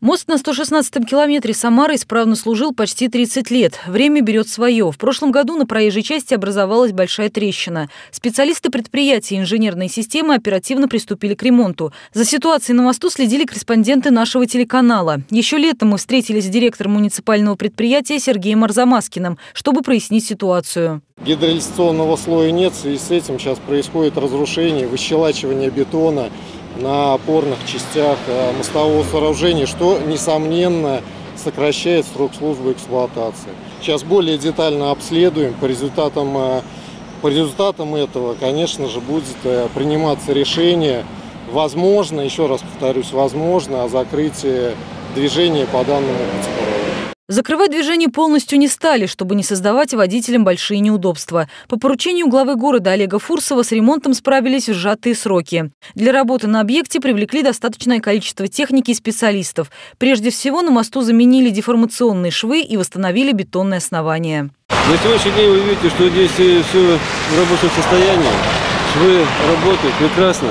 Мост на 116-м километре Самары исправно служил почти 30 лет. Время берет свое. В прошлом году на проезжей части образовалась большая трещина. Специалисты предприятия инженерной системы оперативно приступили к ремонту. За ситуацией на мосту следили корреспонденты нашего телеканала. Еще летом мы встретились с директором муниципального предприятия Сергеем Арзамаскиным, чтобы прояснить ситуацию. Гидроизоляционного слоя нет, в связи с этим сейчас происходит разрушение, выщелачивание бетона на опорных частях мостового сооружения, что, несомненно, сокращает срок службы эксплуатации. Сейчас более детально обследуем. По результатам этого, конечно же, будет приниматься решение, возможно, еще раз повторюсь, возможно, о закрытии движения по данному путепроводу. Закрывать движение полностью не стали, чтобы не создавать водителям большие неудобства. По поручению главы города Олега Фурсова с ремонтом справились в сжатые сроки. Для работы на объекте привлекли достаточное количество техники и специалистов. Прежде всего на мосту заменили деформационные швы и восстановили бетонное основание. На сегодняшний день вы видите, что здесь все в рабочем состоянии. Швы работают прекрасно.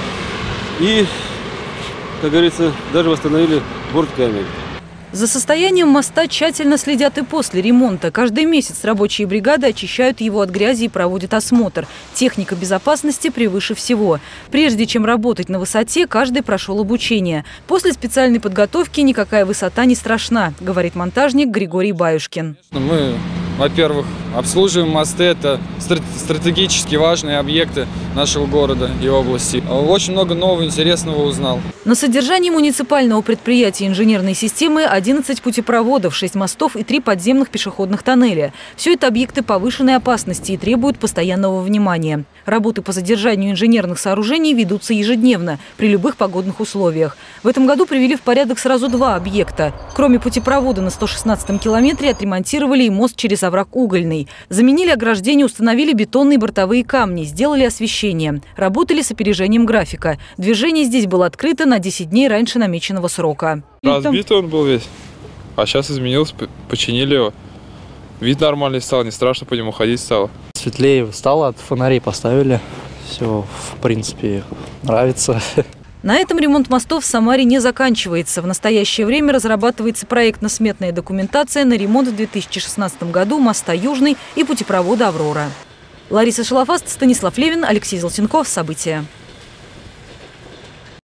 И, как говорится, даже восстановили борткамень. За состоянием моста тщательно следят и после ремонта. Каждый месяц рабочие бригады очищают его от грязи и проводят осмотр. Техника безопасности превыше всего. Прежде чем работать на высоте, каждый прошел обучение. После специальной подготовки никакая высота не страшна, говорит монтажник Григорий Баюшкин. Мы, во-первых, обслуживаем мосты. Это стратегически важные объекты нашего города и области. Очень много нового интересного узнал. На содержании муниципального предприятия инженерной системы 11 путепроводов, 6 мостов и 3 подземных пешеходных тоннеля. Все это объекты повышенной опасности и требуют постоянного внимания. Работы по содержанию инженерных сооружений ведутся ежедневно, при любых погодных условиях. В этом году привели в порядок сразу 2 объекта. Кроме путепровода на 116-м километре отремонтировали и мост через овраг Угольный. Заменили ограждение, установили бетонные бортовые камни, сделали освещение. Работали с опережением графика. Движение здесь было открыто на 10 дней раньше намеченного срока. Разбитый он был весь, а сейчас изменился, починили его. Вид нормальный стал, не страшно по нему ходить стало. Светлее стало, от фонарей поставили. Все, в принципе, нравится. На этом ремонт мостов в Самаре не заканчивается. В настоящее время разрабатывается проектно-сметная документация на ремонт в 2016 году моста Южный и путепровода «Аврора». Лариса Шалафаст, Станислав Левин, Алексей Золотенков. События.